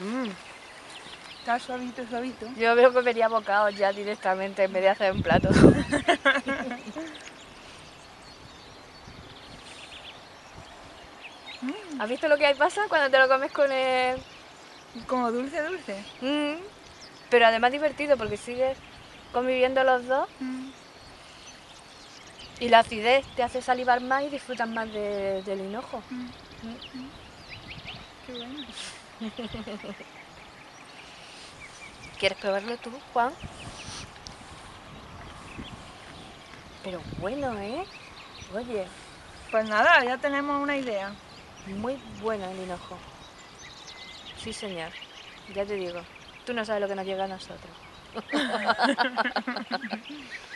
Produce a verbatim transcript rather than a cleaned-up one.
Mm. Está suavito, suavito. Yo veo que comería bocados ya directamente en vez de hacer un plato. Mm. ¿Has visto lo que hay pasa cuando te lo comes con el...? Como dulce, dulce. Mm. Pero además divertido porque sigues conviviendo los dos Mm. y la acidez te hace salivar más y disfrutas más de- del hinojo. Mm. Mm. Mm. Qué bueno. ¿Quieres probarlo tú, Juan? Pero bueno, ¿eh? Oye, Pues nada, ya tenemos una idea. muy bueno el hinojo. Sí, señor. Ya te digo. Tú no sabes lo que nos llega a nosotros.